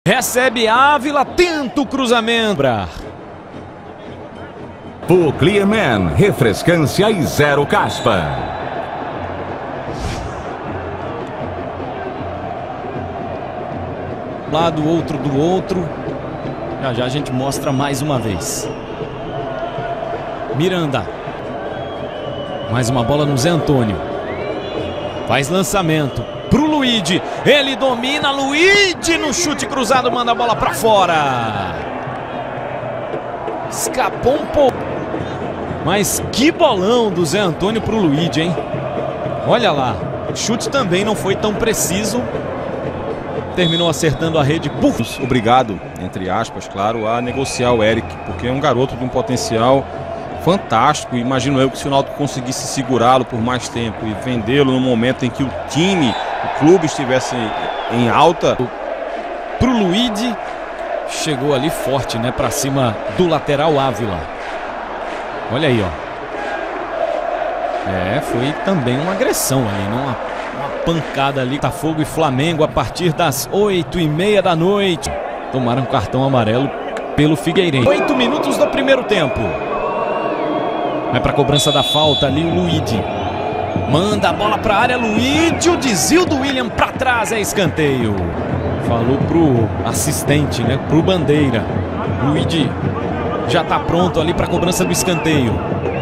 Recebe Ávila, tenta o cruzamento. O Clearman, refrescância e zero caspa. Lado, outro do outro. Já já a gente mostra mais uma vez. Miranda. Mais uma bola no Zé Antônio. Faz lançamento pro Luigi. Ele domina, Luigi no chute cruzado, manda a bola pra fora. Escapou um pouco. Mas que bolão do Zé Antônio pro Luigi, hein? Olha lá. O chute também não foi tão preciso. Terminou acertando a rede. Obrigado, entre aspas, claro, a negociar o Eric, porque é um garoto de um potencial fantástico. Imagino eu que se o Náutico conseguisse segurá-lo por mais tempo e vendê-lo no momento em que o time, o clube estivesse em alta. Pro Luigi, chegou ali forte, né, pra cima do lateral Ávila. Olha aí, ó. Foi também uma agressão ali, né? Uma pancada ali. Botafogo e Flamengo a partir das 8h30 da noite. Tomaram cartão amarelo pelo Figueirense. 8 minutos do primeiro tempo. Vai pra cobrança da falta ali o Luigi. Manda a bola pra área, Luigi. O desvio do William pra trás, é escanteio. Falou pro assistente, né? Pro Bandeira. Luigi já tá pronto ali pra cobrança do escanteio.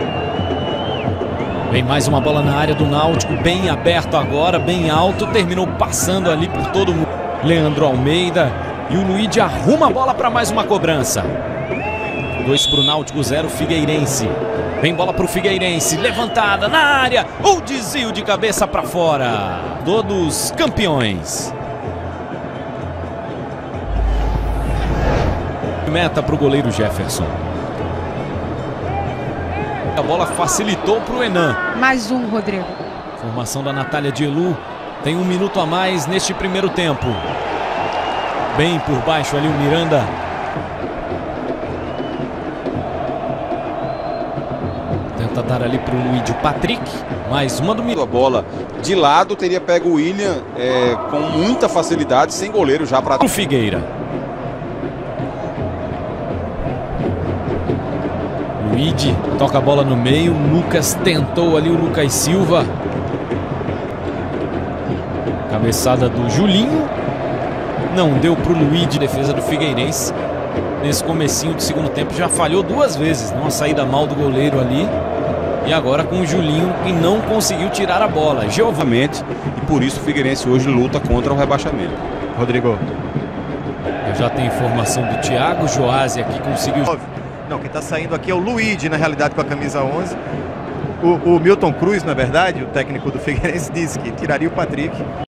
Vem mais uma bola na área do Náutico, bem aberto agora, bem alto, terminou passando ali por todo mundo. Leandro Almeida e o Luigi arruma a bola para mais uma cobrança. 2 para o Náutico, 0 Figueirense. Vem bola para o Figueirense, levantada na área, o desvio de cabeça para fora. Todos campeões. Meta para o goleiro Jefferson. A bola facilitou para o Enan. Mais um, Rodrigo. Formação da Natália Dielu. Tem 1 minuto a mais neste primeiro tempo. Bem por baixo ali o Miranda. Tenta dar ali para o Luigi Patrick. Mais uma do Miranda. A bola de lado teria pego o William com muita facilidade, sem goleiro já para o Figueira. Luigi toca a bola no meio. Lucas tentou ali, o Lucas Silva. Cabeçada do Julinho. Não deu para o Luigi. Defesa do Figueirense. Nesse comecinho do segundo tempo já falhou 2 vezes. Uma saída mal do goleiro ali. E agora com o Julinho, que não conseguiu tirar a bola. Geovamente. E por isso o Figueirense hoje luta contra o rebaixamento. Rodrigo. Eu já tenho informação do Thiago Joasi aqui, conseguiu. Não, quem está saindo aqui é o Luigi, na realidade, com a camisa 11. O Milton Cruz, na verdade, o técnico do Figueirense, disse que tiraria o Patrick.